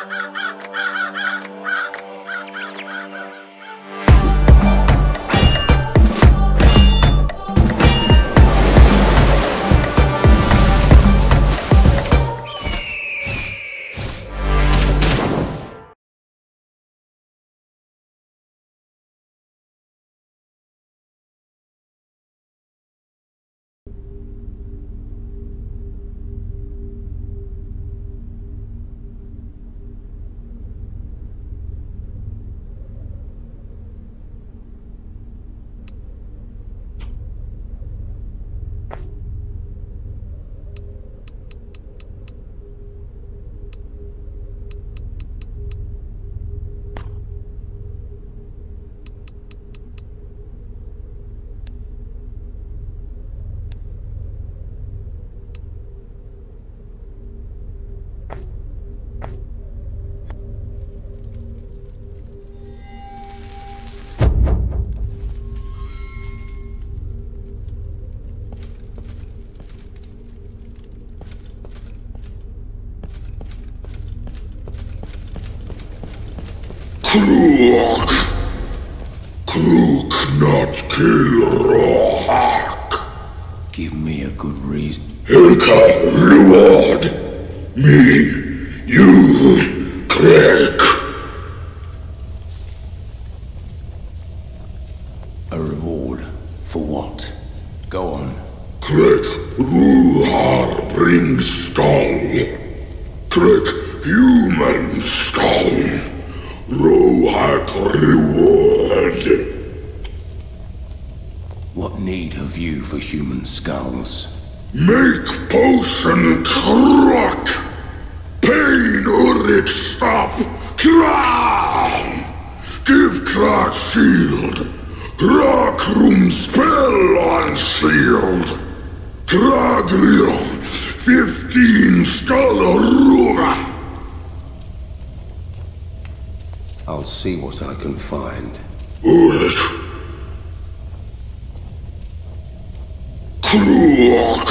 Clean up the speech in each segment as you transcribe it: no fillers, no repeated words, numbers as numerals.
Krook! Krook not kill Rohak. Give me a good reason. Hilka reward. Me, you, Craig. A reward? For what? Go on. Craig Ruhar brings skull. Craig human skull. Rohak reward. What need have you for human skulls? Make potion Krook. Pain Urik stop. Cry. Give Krag shield. Rock room spell on shield. Krag real. 15 skull ruga. I'll see what I can find. Urik. Krook.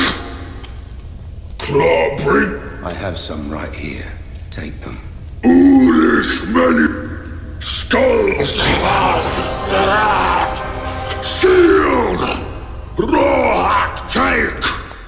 Krabring. I have some right here. Take them. Urik many skulls. Shield. Rohak take.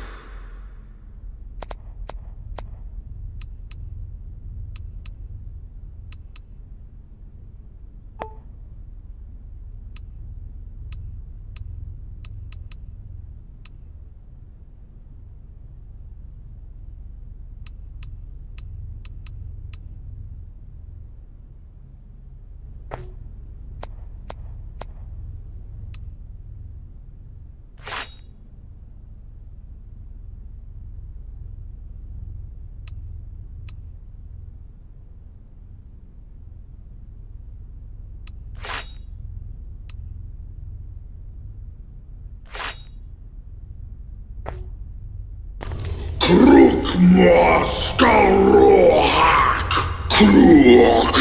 Krook more skull Rohak. Krook.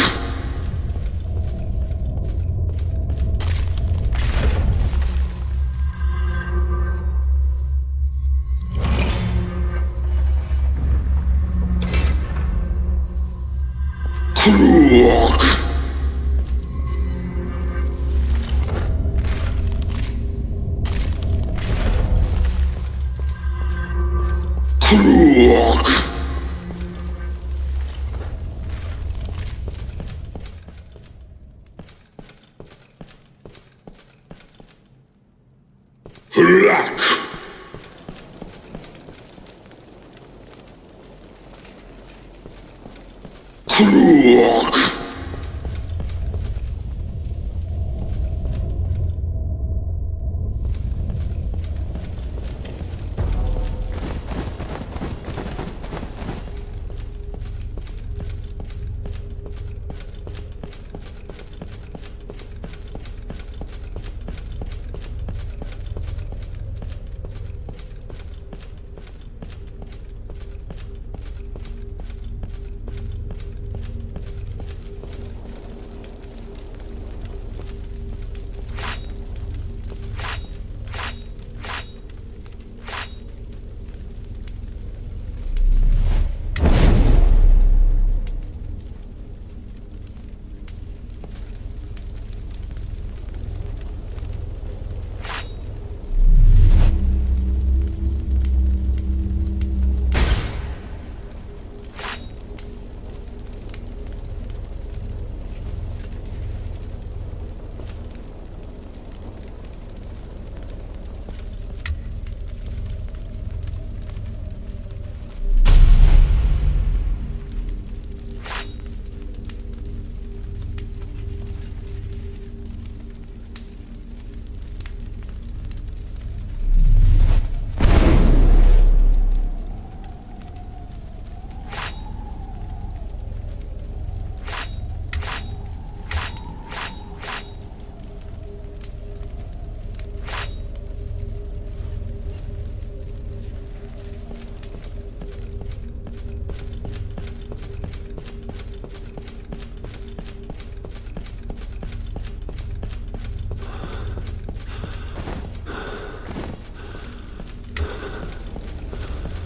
Krook. Krook. Black. Krook.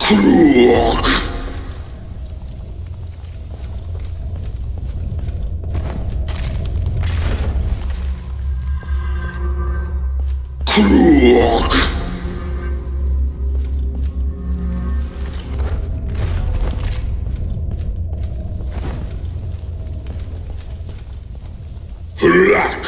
Kruk. Kruk. Black.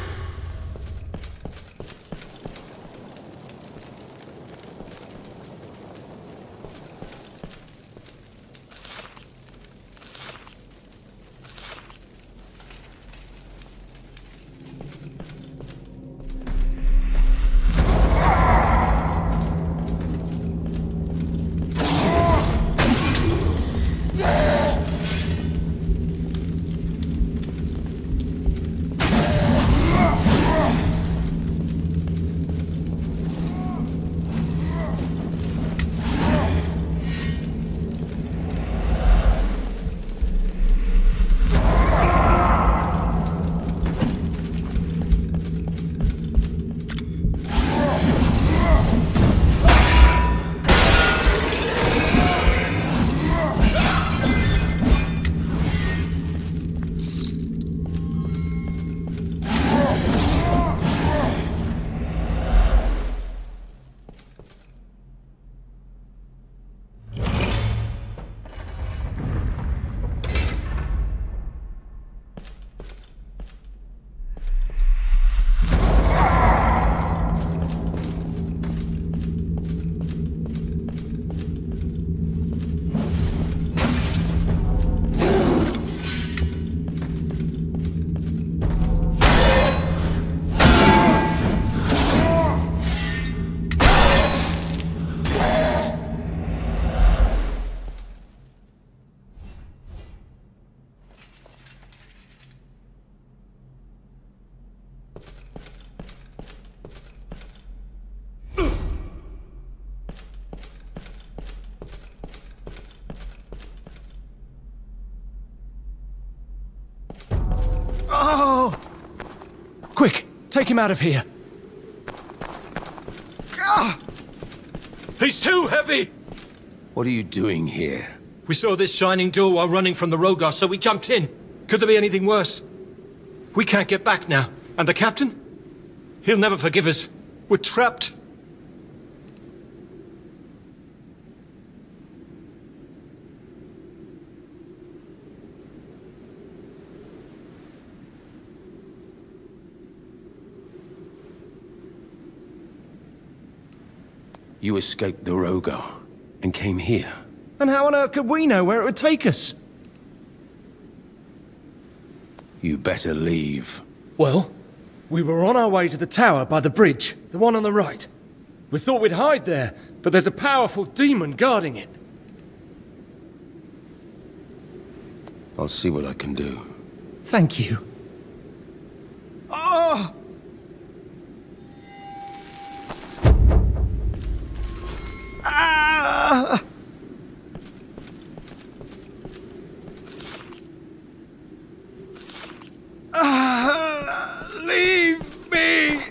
Oh! Quick, take him out of here. Ah! He's too heavy! What are you doing here? We saw this shining door while running from the Rogar, so we jumped in. Could there be anything worse? We can't get back now. And the captain? He'll never forgive us. We're trapped. You escaped the Rogar and came here. And how on earth could we know where it would take us? You better leave. Well, we were on our way to the tower by the bridge, the one on the right. We thought we'd hide there, but there's a powerful demon guarding it. I'll see what I can do. Thank you. Oh! Ah! Leave me!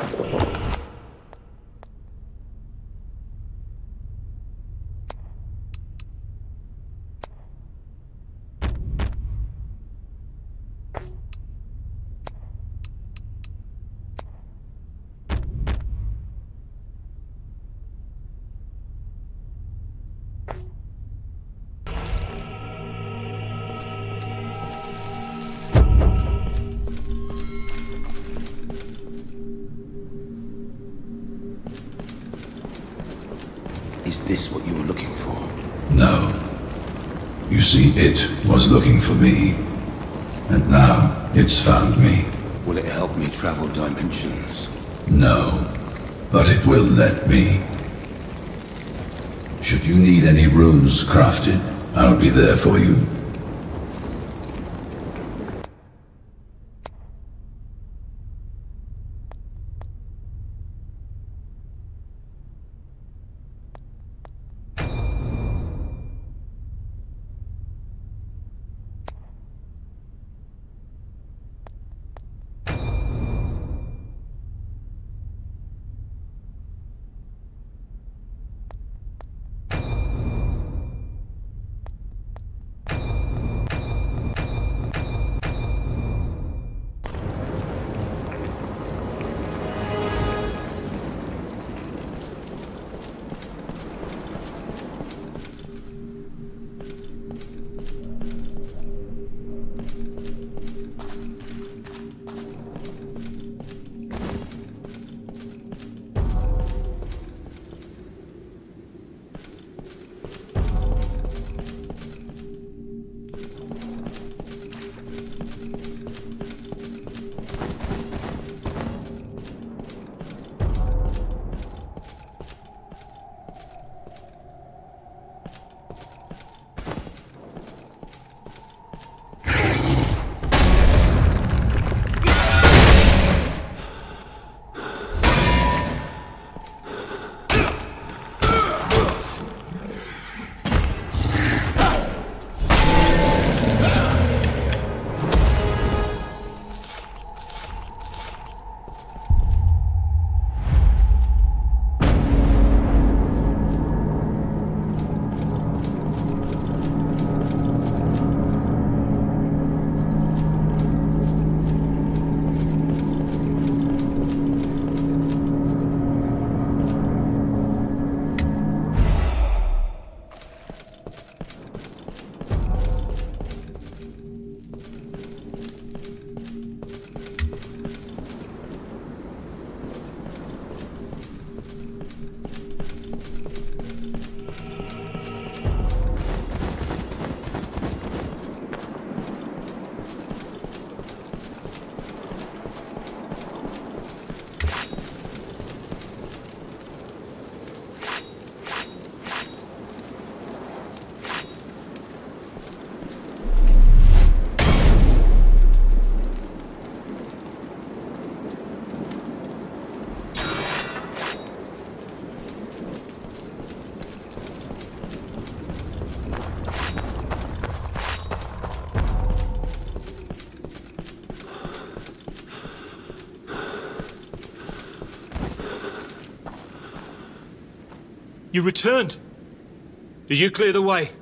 Is this what you were looking for? No. You see, it was looking for me. And now, it's found me. Will it help me travel dimensions? No. But it will let me. Should you need any runes crafted, I'll be there for you. You returned. Did you clear the way?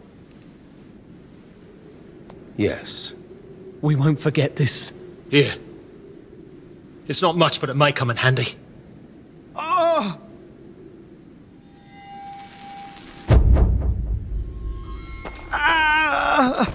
Yes. We won't forget this. Here. It's not much, but it may come in handy. Oh! Ah!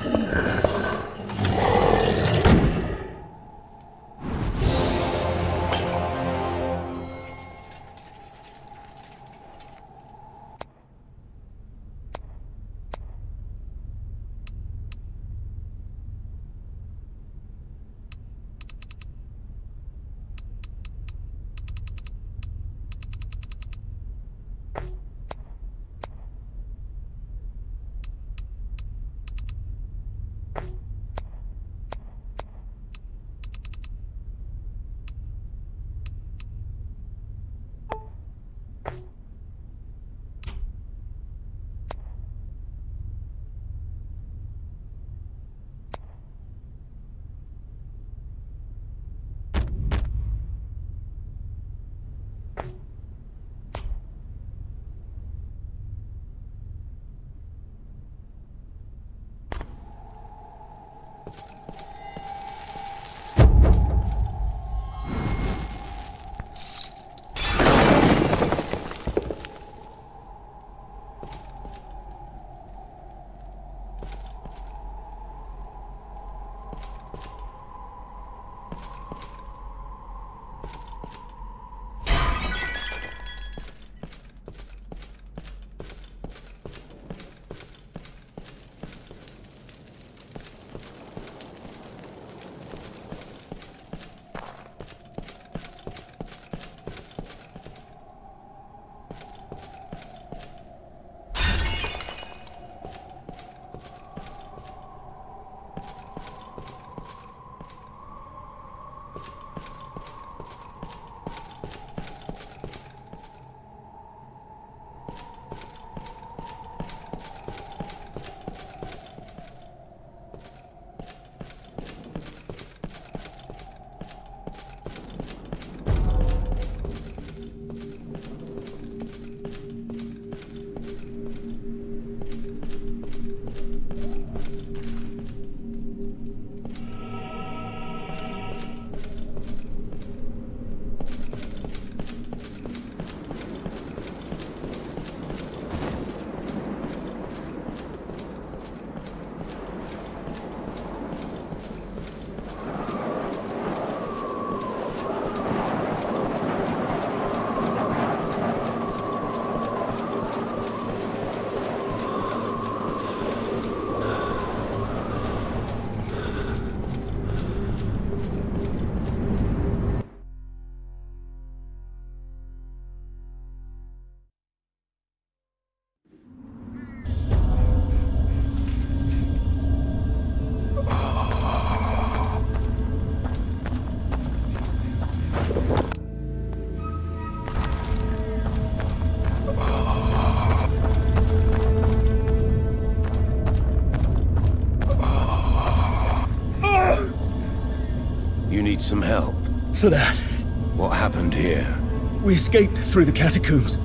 You need some help. For that, What happened here? we escaped through the catacombs.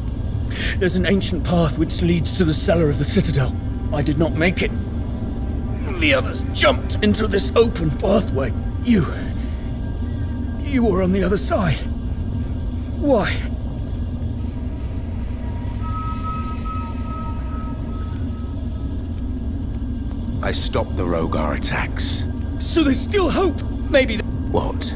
There's an ancient path which leads to the cellar of the Citadel. I did not make it. The others jumped into this open pathway. You were on the other side. Why? I stopped the Rogar attacks. So there's still hope. Maybe. What?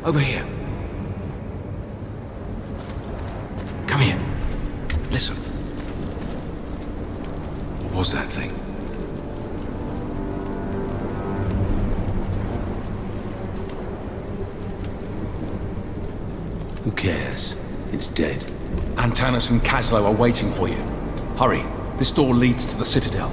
Over here. Come here. Listen. What was that thing? Who cares? It's dead. Antanas and Kaslo are waiting for you. Hurry. This door leads to the Citadel.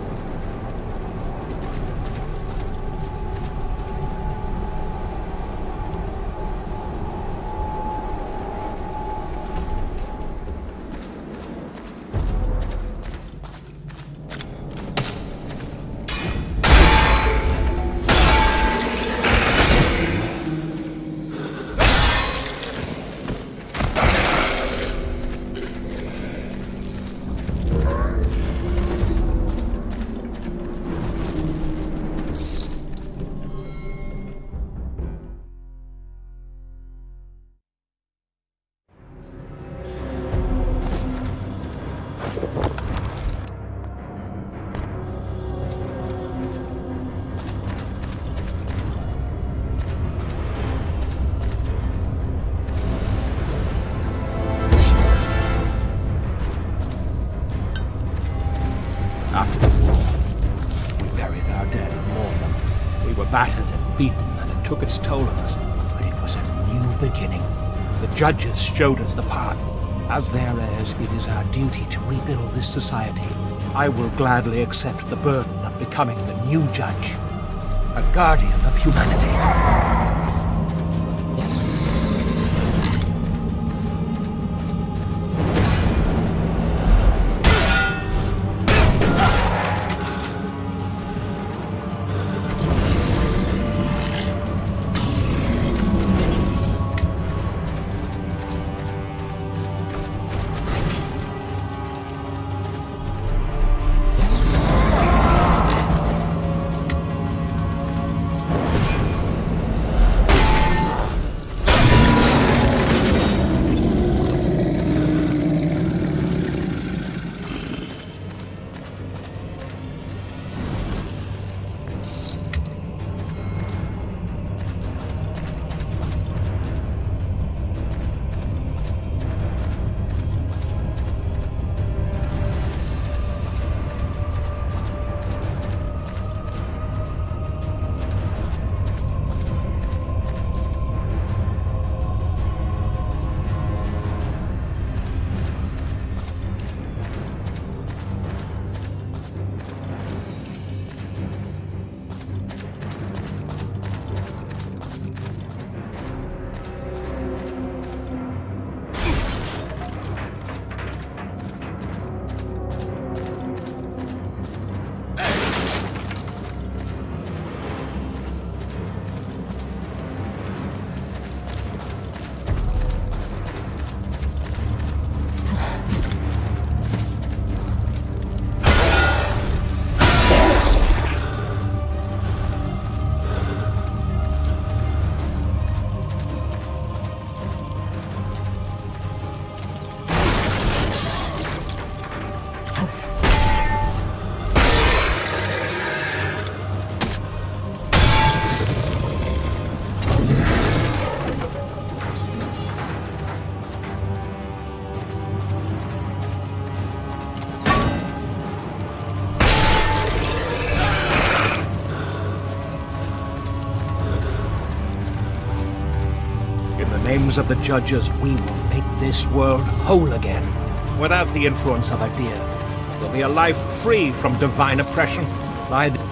After the war, we buried our dead and mourned them. We were battered and beaten, and it took its toll on us. But it was a new beginning. The judges showed us the path. As their heirs, it is our duty to rebuild this society. I will gladly accept the burden of becoming the new judge, a guardian of humanity. Names of the judges, we will make this world whole again. Without the influence of idea, will be a life free from divine oppression by the...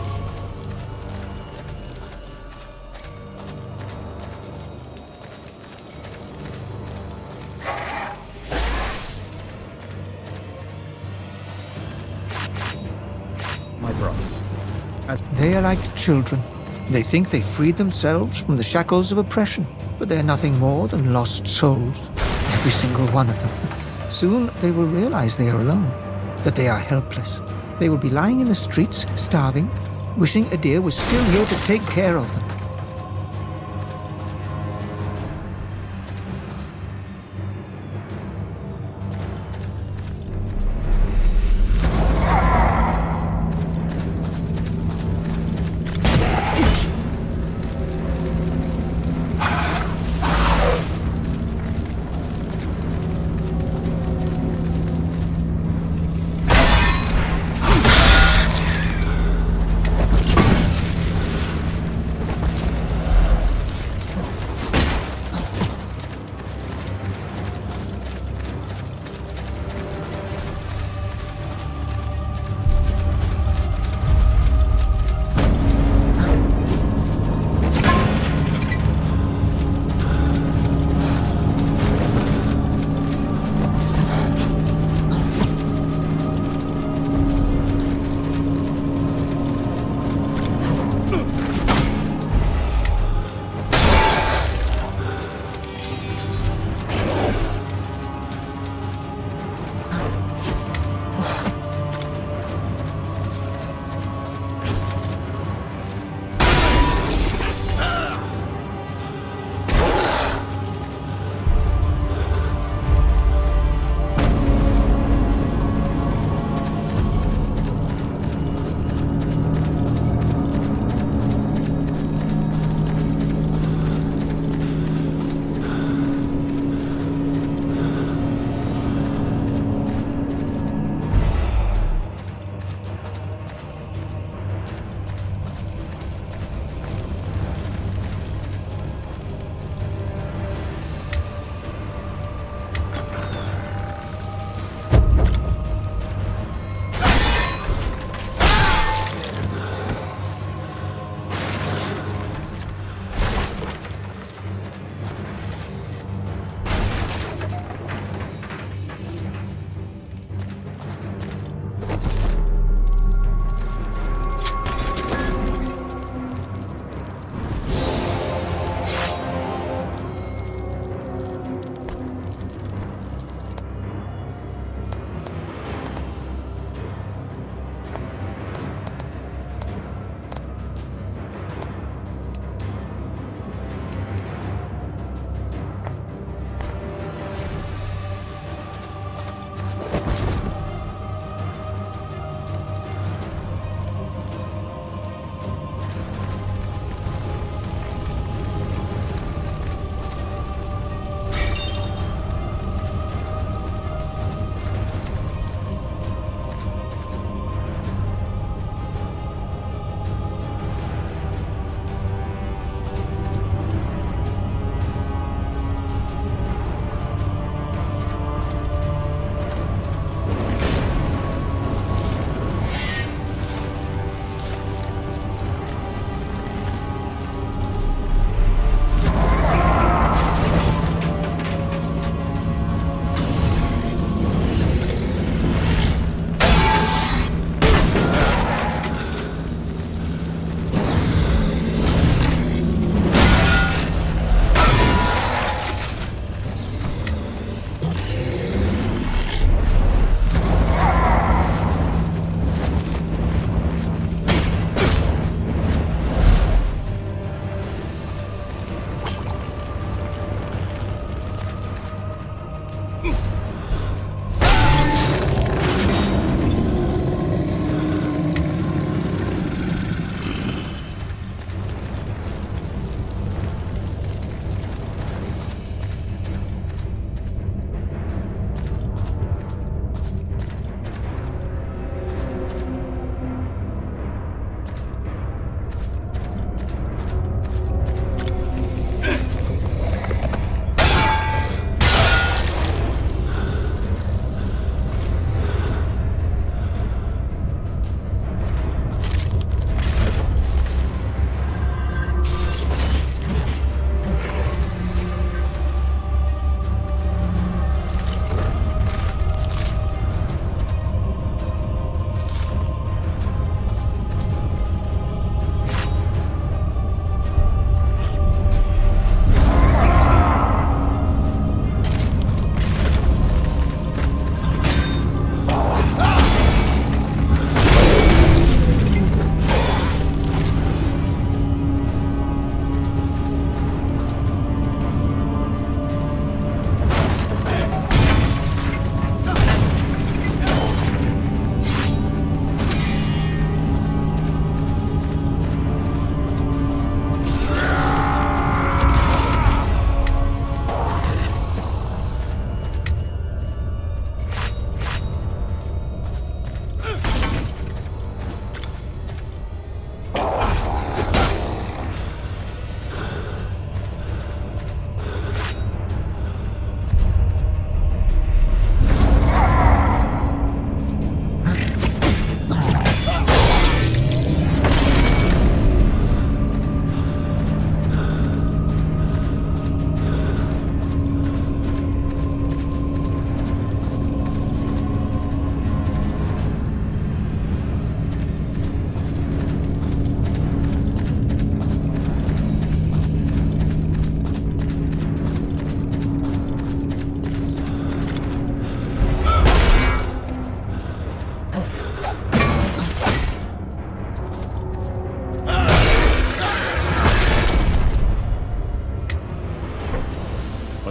My brothers, as they are like children. They think they freed themselves from the shackles of oppression, but they're nothing more than lost souls, every single one of them. Soon they will realize they are alone, that they are helpless. They will be lying in the streets, starving, wishing Adir was still here to take care of them.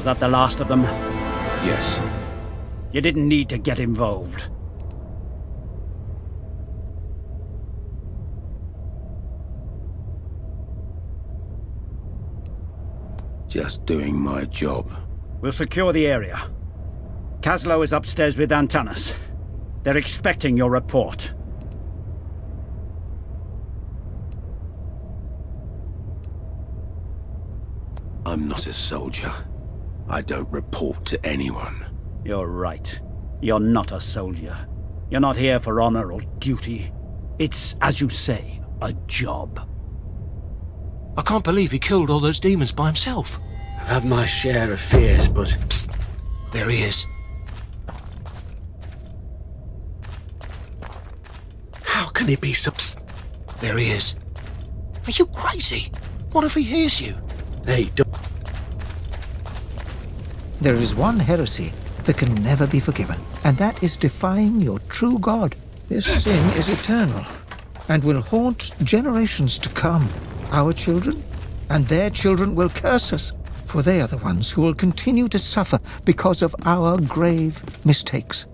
Was that the last of them? Yes. You didn't need to get involved. Just doing my job. We'll secure the area. Kaslo is upstairs with Antanas. They're expecting your report. I'm not a soldier. I don't report to anyone. You're right. You're not a soldier. You're not here for honor or duty. It's, as you say, a job. I can't believe he killed all those demons by himself. I've had my share of fears, but... Psst. There he is. How can he be so... Psst. There he is. Are you crazy? What if he hears you? Hey, don't... There is one heresy that can never be forgiven, and that is defying your true God. This sin is eternal, and will haunt generations to come. Our children and their children will curse us, for they are the ones who will continue to suffer because of our grave mistakes.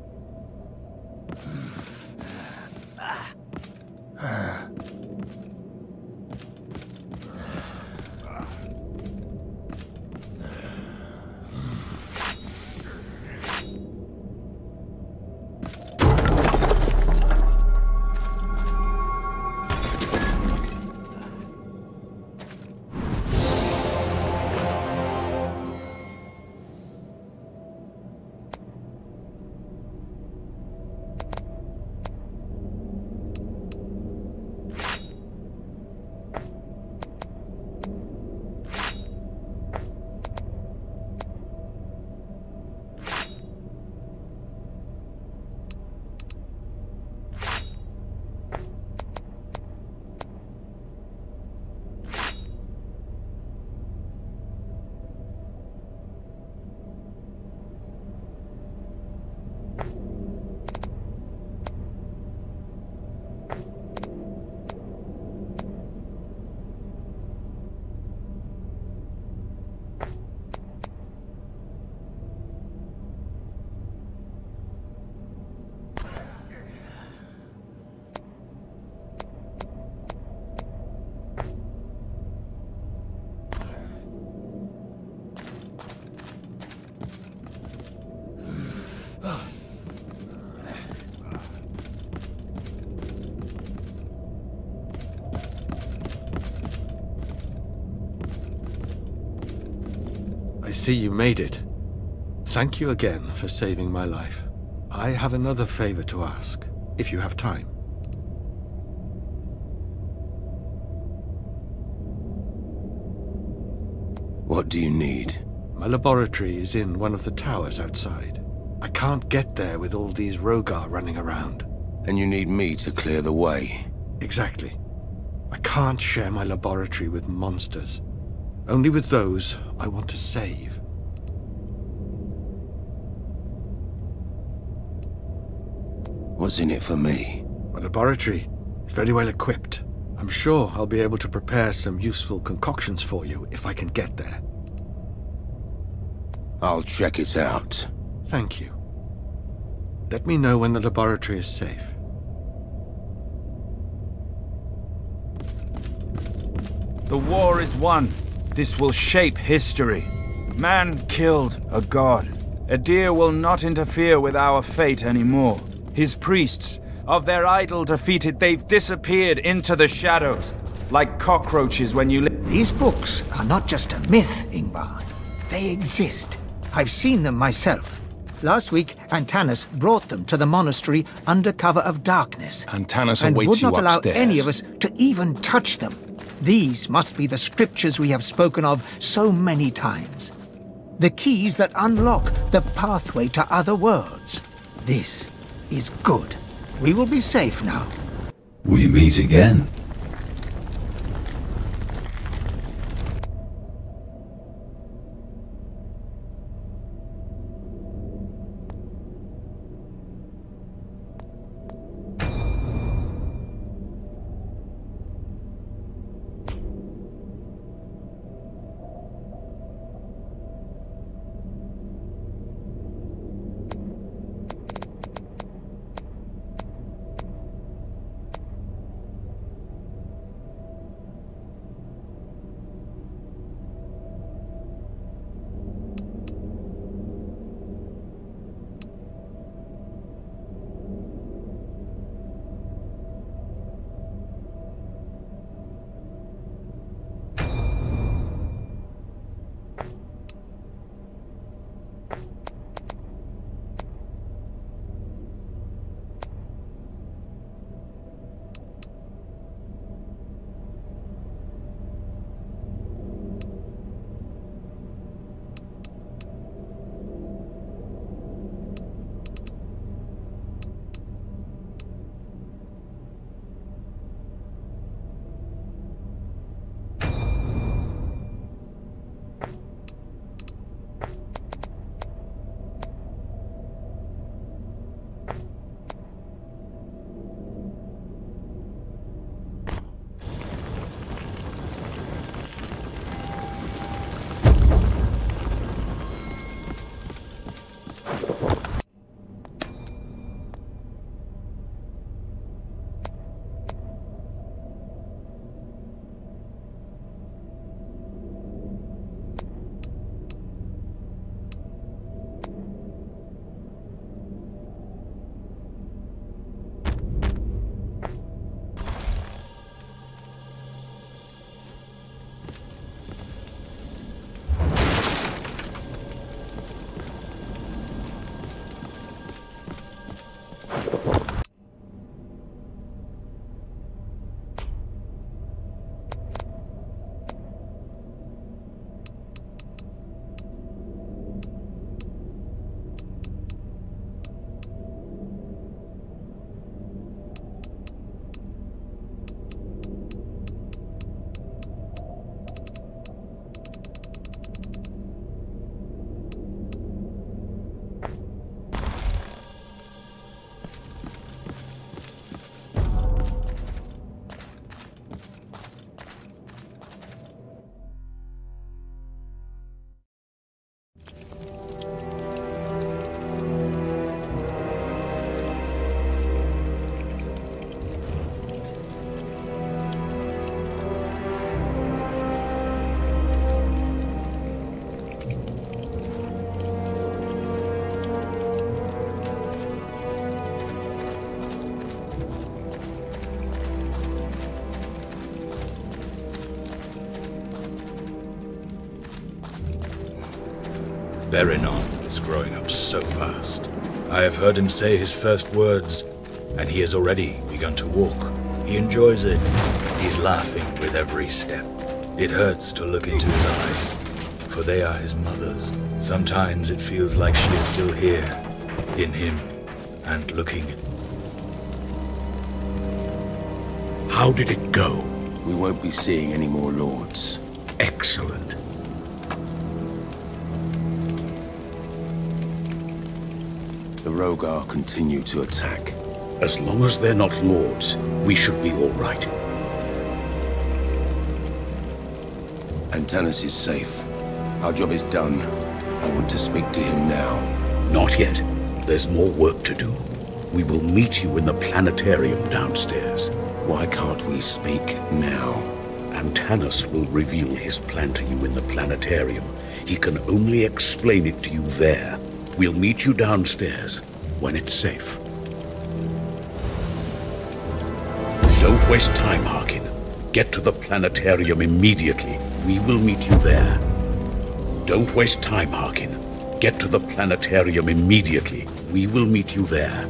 I see you made it. Thank you again for saving my life. I have another favor to ask, if you have time. What do you need? My laboratory is in one of the towers outside. I can't get there with all these Rogar running around. And you need me to clear the way. Exactly. I can't share my laboratory with monsters. Only with those I want to save. What's in it for me? My laboratory is very well equipped. I'm sure I'll be able to prepare some useful concoctions for you if I can get there. I'll check it out. Thank you. Let me know when the laboratory is safe. The war is won. This will shape history. Man killed a god. Edir will not interfere with our fate anymore. His priests, of their idol defeated, they've disappeared into the shadows, like cockroaches when you These books are not just a myth, Ingvar. They exist. I've seen them myself. Last week, Antanas brought them to the monastery under cover of darkness. Antanas and awaits you would not allow upstairs. any of us to even touch them. These must be the scriptures we have spoken of so many times. The keys that unlock the pathway to other worlds. This is good. We will be safe now. We meet again. Berinon is growing up so fast. I have heard him say his first words, and he has already begun to walk. He enjoys it. He's laughing with every step. It hurts to look into his eyes, for they are his mother's. Sometimes it feels like she is still here, in him, and looking at. How did it go? We won't be seeing any more lords. Excellent. The Rogar continue to attack. As long as they're not lords, we should be all right. Antanas is safe. Our job is done. I want to speak to him now. Not yet. There's more work to do. We will meet you in the planetarium downstairs. Why can't we speak now? Antanas will reveal his plan to you in the planetarium. He can only explain it to you there. We'll meet you downstairs when it's safe. Don't waste time, Harkin. Get to the planetarium immediately. We will meet you there. Don't waste time, Harkin. Get to the planetarium immediately. We will meet you there.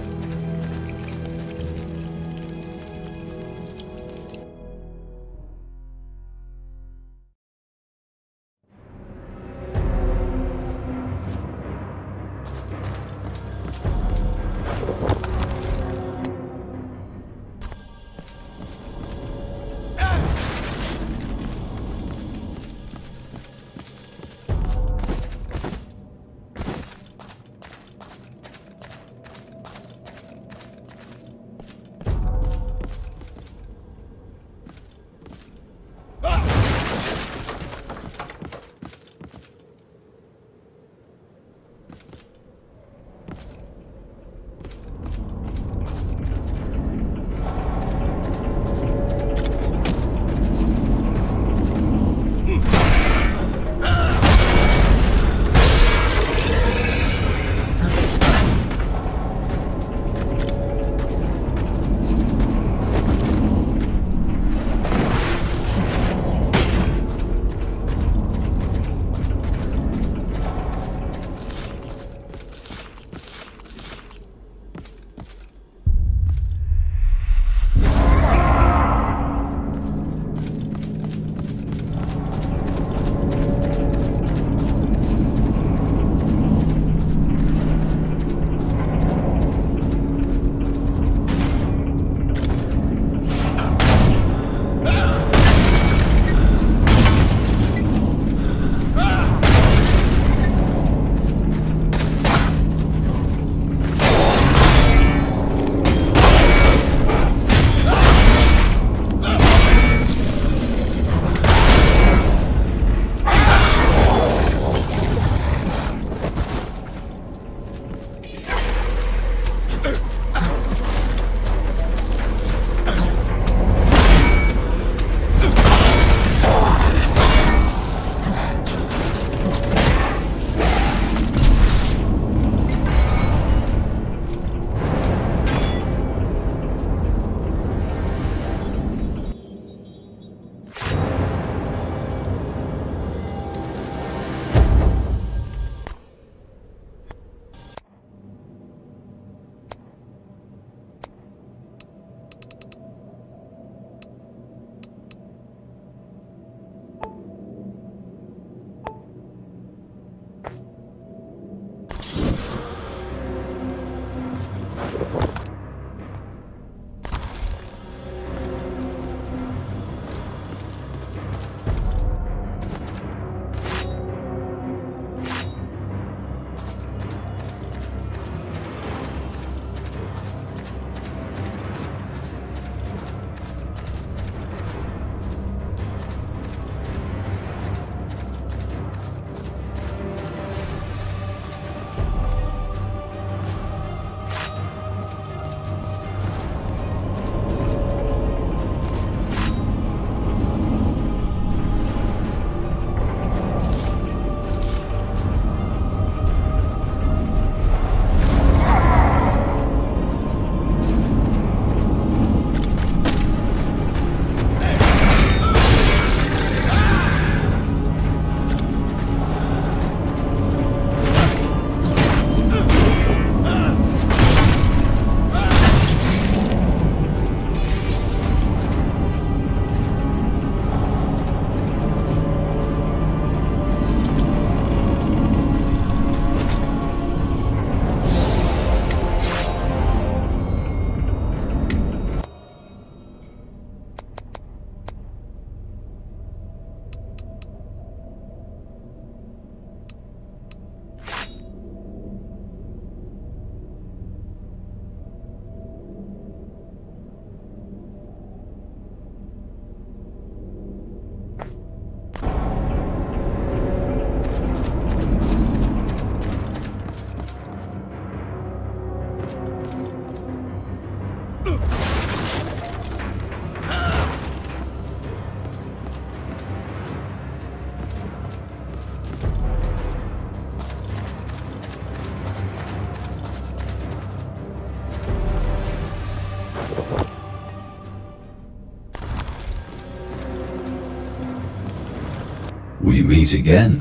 We meet again.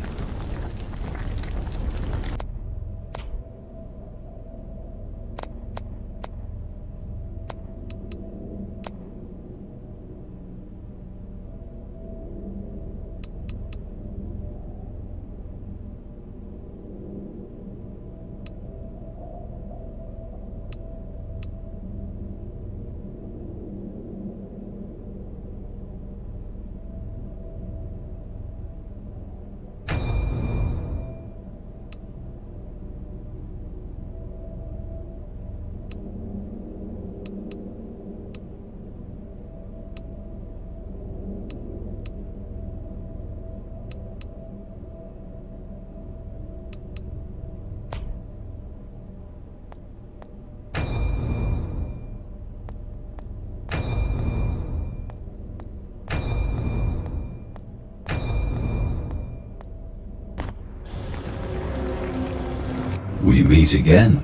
We meet again.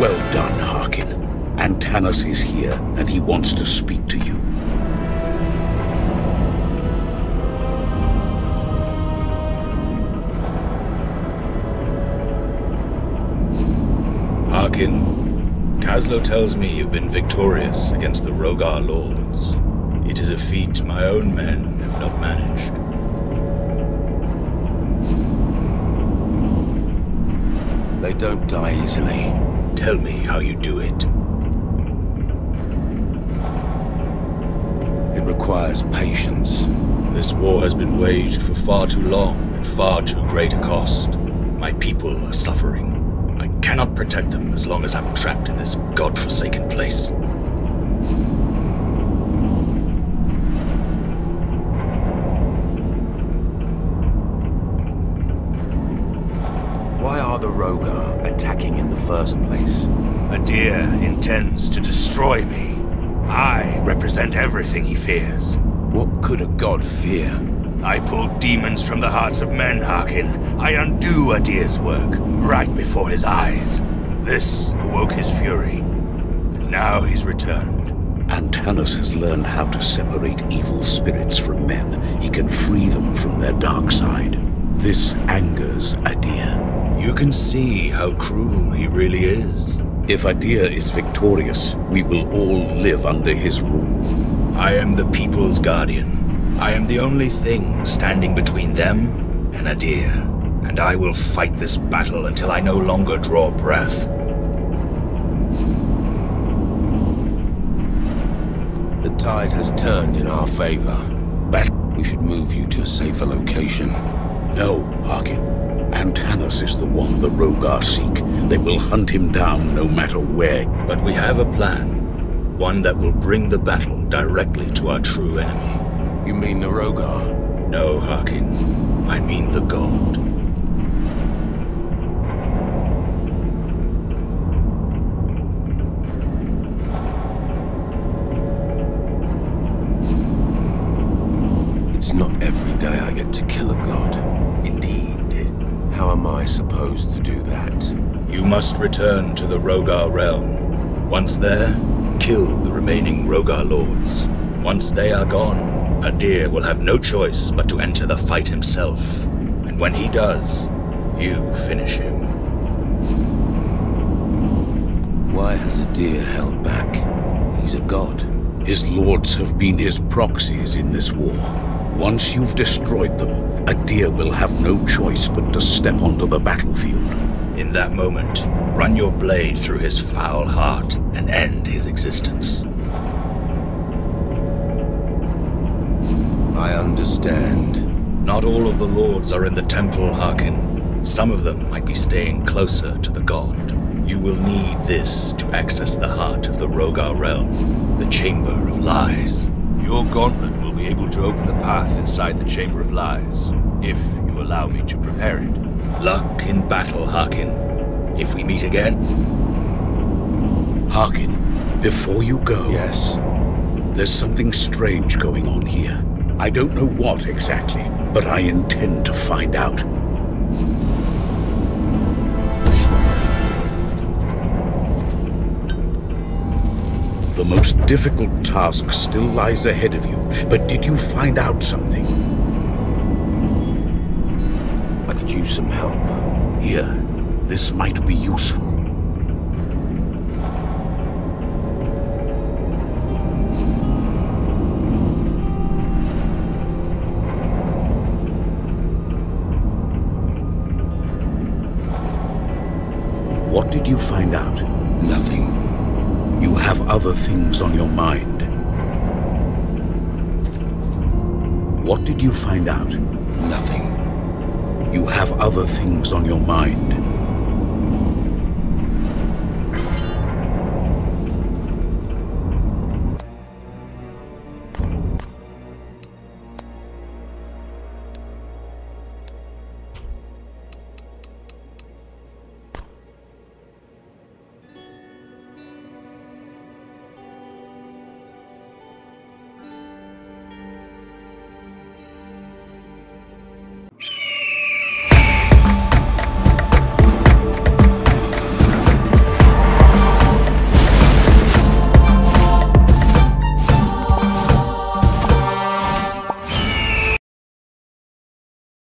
Well done, Harkin. Antanas is here, and he wants to speak to you. Harkin, Kaslo tells me you've been victorious against the Rogar lords. It is a feat my own men have not managed. They don't die easily. Tell me how you do it. It requires patience. This war has been waged for far too long at far too great a cost. My people are suffering. I cannot protect them as long as I'm trapped in this godforsaken place. Why are the Rogar attacking in the first place? Adir intends to destroy me. I represent everything he fears. What could a god fear? I pulled demons from the hearts of men, Harkin. I undo Adir's work, right before his eyes. This awoke his fury, and now he's returned. Antanas has learned how to separate evil spirits from men. He can free them from their dark side. This angers Adir. You can see how cruel he really is. If Adir is victorious, we will all live under his rule. I am the people's guardian. I am the only thing standing between them and Adir, and I will fight this battle until I no longer draw breath. The tide has turned in our favor. But we should move you to a safer location. No, Harkin. Antanas is the one the Rogar seek. They will hunt him down no matter where. But we have a plan. One that will bring the battle directly to our true enemy. You mean the Rogar? No, Harkin. I mean the god. It's not every day I get to kill a god. Indeed. How am I supposed to do that? You must return to the Rogar realm. Once there, kill the remaining Rogar lords. Once they are gone, Adir will have no choice but to enter the fight himself. And when he does, you finish him. Why has Adir held back? He's a god. His lords have been his proxies in this war. Once you've destroyed them, Adir will have no choice but to step onto the battlefield. In that moment, run your blade through his foul heart and end his existence. I understand. Not all of the lords are in the temple, Harkin. Some of them might be staying closer to the god. You will need this to access the heart of the Rogar realm, the Chamber of Lies. Your gauntlet will be able to open the path inside the Chamber of Lies, if you allow me to prepare it. Luck in battle, Harkin. If we meet again... Harkin, before you go... Yes? There's something strange going on here. I don't know what exactly, but I intend to find out. The most difficult task still lies ahead of you, but did you find out something? I could use some help. Here, this might be useful. What did you find out? Nothing. You have other things on your mind. What did you find out? Nothing. You have other things on your mind.